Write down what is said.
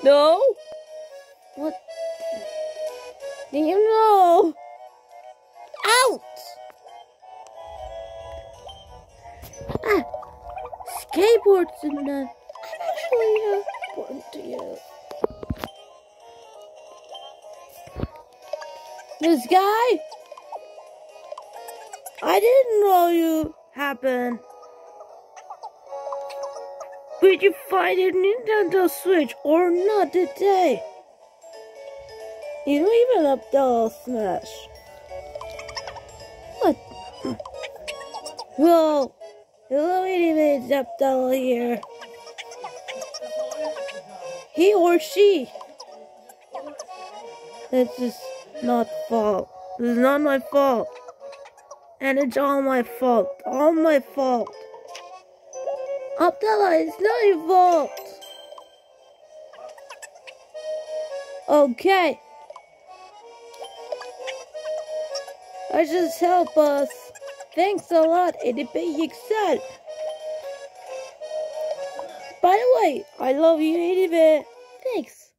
No? What? Do you know? Out! Ah, skateboards and that. I'm actually important to you. This guy? I didn't know you happened. Did you find a Nintendo Switch or not today? You don't even AbdallahSmash. What? Well, hello, Edibe, it's Abdallah here. He or she. That's just not fault. This is not my fault. And it's all my fault. All my fault. Abdallah, it's not your fault. Okay. I just help us. Thanks a lot, Edibe, you said. By the way, I love you, Edibe. Thanks.